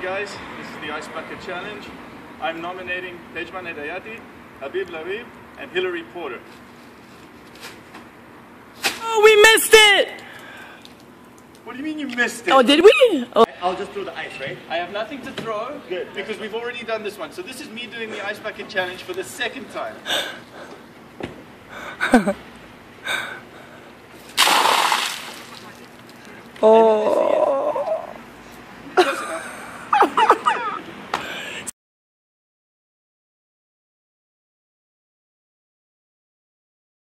guys, this is the Ice Bucket Challenge. I'm nominating Pejman Hedayati, Habib Labib, and Hillary Porter. Oh, we missed it! What do you mean you missed it? Oh, did we? Oh. I'll just throw the ice, right? I have nothing to throw. Good. Because we've already done this one. So this is me doing the Ice Bucket Challenge for the second time. Oh.